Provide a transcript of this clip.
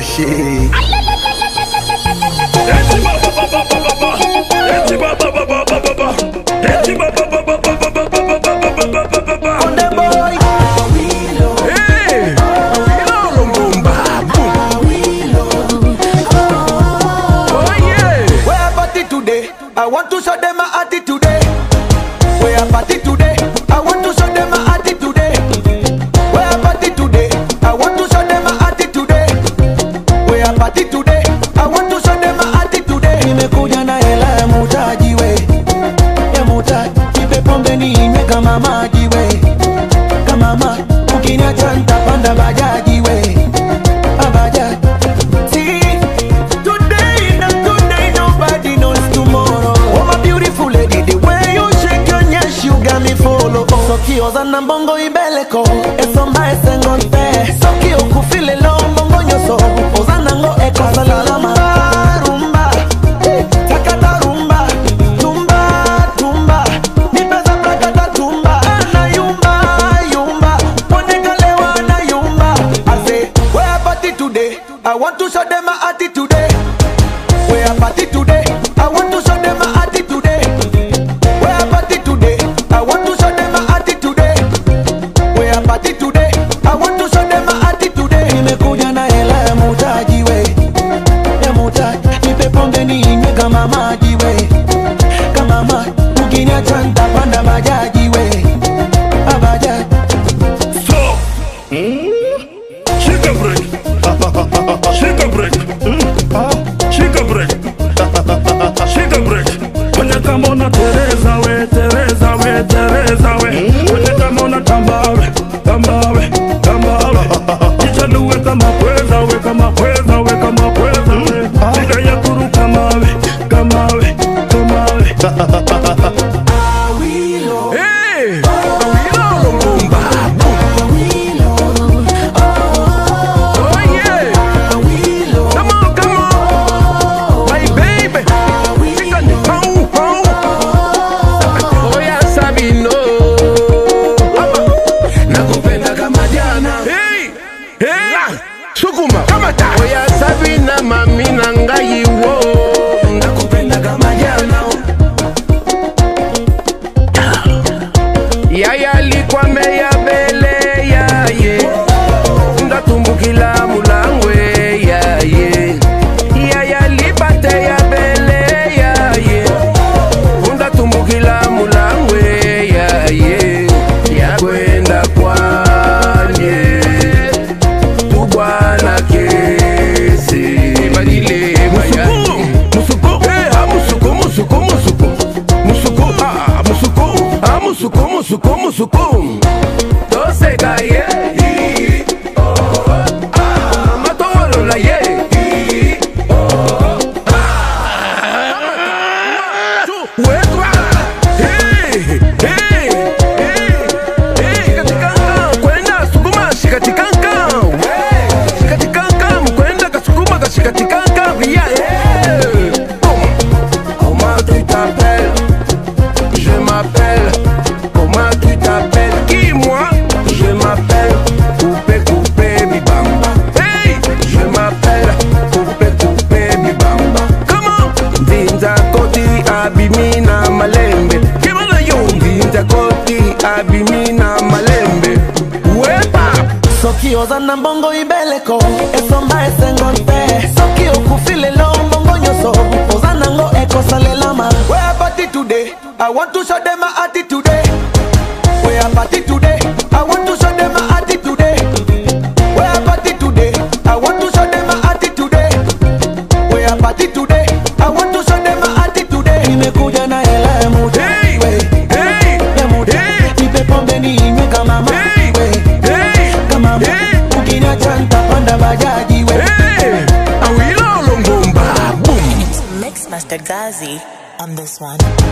shit. I want to show them my attitude today. We are party today. I want to show them my attitude today. We are party today. I want to show them my attitude today. We are party today. I want to show them my attitude today. Nimekuja na hela ya mutaji we, ya mutaji. Nipe pombe ninywe kama maji we, kama maji. Ukiniacha nitapanda bajaji we, bajaji. Sokioza na mbongo ibeleko esomba esengonte Sokio kufile lo mbongo nyoso Ozana ngo eko salalama Rumba, takata rumba Tumba, tumba Nipeza prakata tumba Na yumba, yumba Ponegalewa na yumba I say, we are party today I want to show them my attitude today. We are party today I want to show them my attitude today. We are party today I want to show them my attitude today. We are party today I want to show them my attitude today. Nimekuja na hela ya mutaji we, ya mutaji. Nipe pombe ninywe kama maji we, kama maji. Ukiniacha nitapanda bajaji we, bajaji. So, shake a break, shake a break, shake a break, shake a break. Kwenye kama na Teresa we, Teresa we, Teresa we. Kwenye kama tambawe, tambawe, tambawe. Kichanuwe kama pweza we, kama pweza we, kama pweza we. Tika ya kuru kama we, kama we, kama we. Hey, Sukuma kamata oya Sabina mami nanga yiwo nakupenda kama jana. Yaya likwame ya bele ya ye ndatumbukila mulangwe ya ye. Yaya lipate ya bele ya ye ndatumbukila mulangwe ya ye. Ya kwenda kwanye Bwana kesi badile maya musuko musuko musuko musuko musuko musuko musuko musuko musuko tose gaye matolo la ye wekwa hey hey hey katika kwenda sukuma shikatika Comment tu t'appelles? Je m'appelle. Comment tu t'appelles? Qui moi? Je m'appelle Coupé Coupé Bibamba. Hey! Je m'appelle Coupé Coupé Bibamba. Comment? Dinza Koti Abimina Malembe. Kimana yo? Dinza Koti Abimina Malembe. Wepa! Sokioza na mbongo ibeleko esomba esengonte Sokio kufile lo mbongo nyoso Ozana ngo eko salelama. We are party today I want to show them my attitude today. We are party today I want to show them my attitude today. We are party today I want to show them my attitude today. We are party today I want to show them my attitude today. Nimekuja na hela ya mutaji we, ya mutaji. Nipe pombe ninywe kama maji we, kama maji. Ukiniacha nitapanda bajaji we. Awilo longomba boom. Mix Master Gazi on this one.